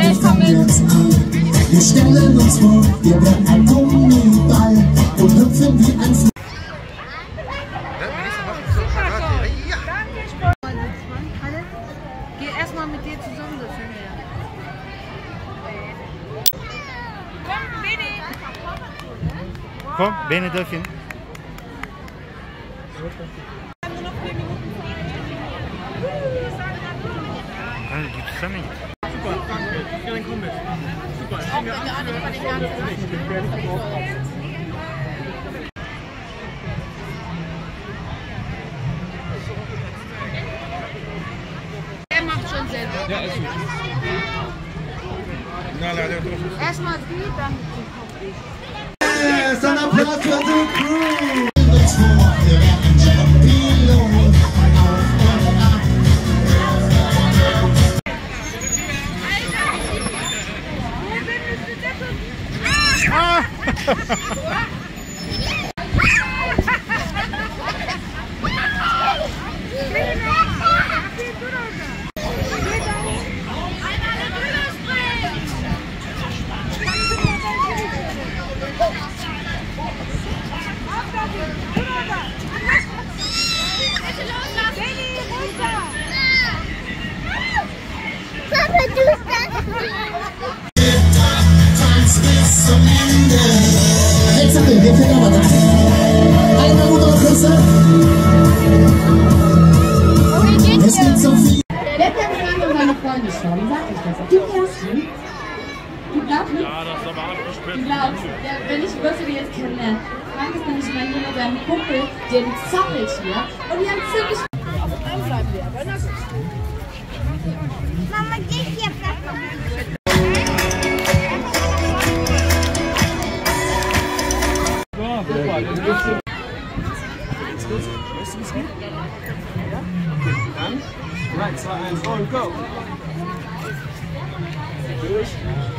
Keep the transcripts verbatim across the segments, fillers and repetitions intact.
gleich fangen wir uns an. Wir stellen uns vor, wir werden ein Gummiball und hüpfen wie ein Fl Geh erstmal mit dir zusammen, das sind wir ja. Komm, Bene! Komm, Bene Dörfchen. Also, gibt es da nicht? Super, danke. Ja, dann komm mit. Super. Ich bin Er macht schon selber. ja, ist gut. Na, na, der drauf. Erstmal du, dann Yes, ein Applaus für die Crew! Jetzt haben wir, wir fehlen aber das. Eine gute Küsse. Es gibt so viel. Der Frank und seine Freunde schon, sag ich das. Die ersten. Du glaubst nicht? Ja, das ist aber abgesperrt. Du glaubst, ja, wenn ich wirst du die jetzt kennenlernen. Frank ist nämlich mein Junge, sein Kumpel, der zappelt hier. Und die haben ziemlich. auf einem bleiben wir, aber na gut. Mama, geh hier weg. Dann drei, zwei, eins und go! Durch.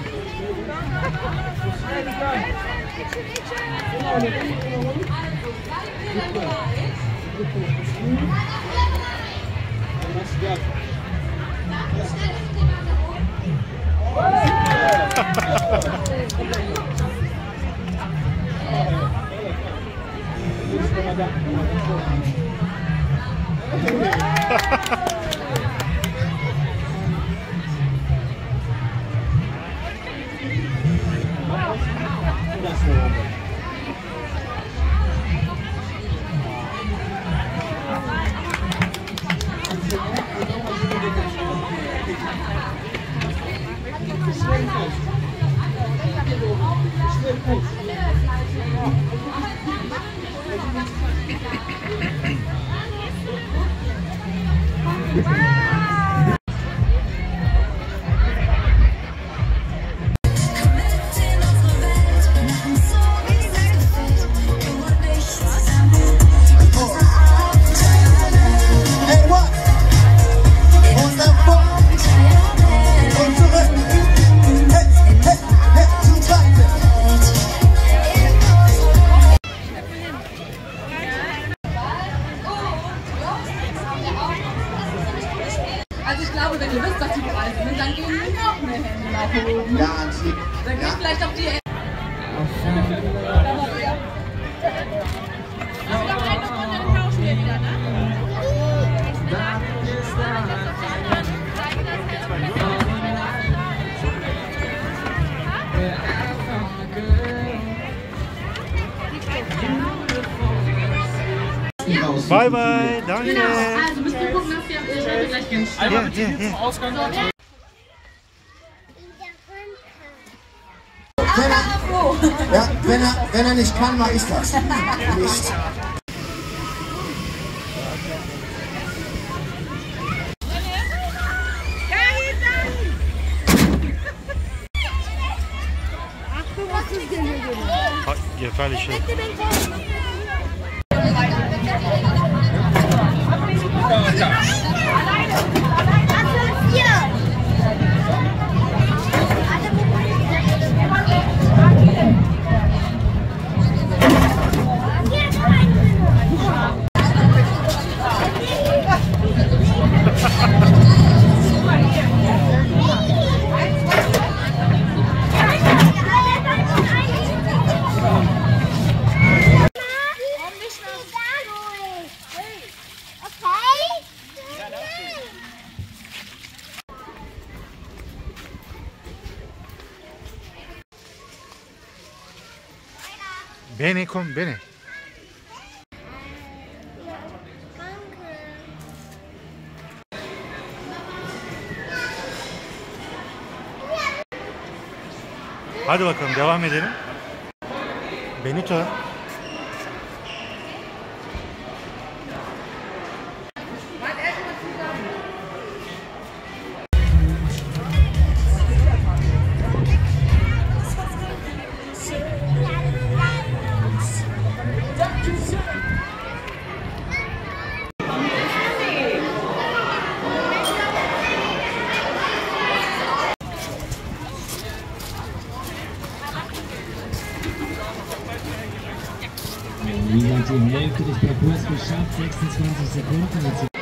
Also ich glaube, wenn ihr wisst, dass die bereit sind, dann gehen noch mehr Hände nach oben. Ja, Anti. Dann geht Ja. vielleicht auf die Hände. Bye bye, danke. Genau, also müsst ihr gucken, dass ihr, ich werde gleich ganz schnell. Einmal bitte hier zum Ausgang. Wenn er, ja, wenn er, wenn er nicht kann, mach ich das. Nicht. Hier falle ich schon. Bene, komm, Bene. Hadi bakalım devam edelim. Benito. Wie gesagt, die Hälfte des Parcours geschafft, sechsundzwanzig Sekunden.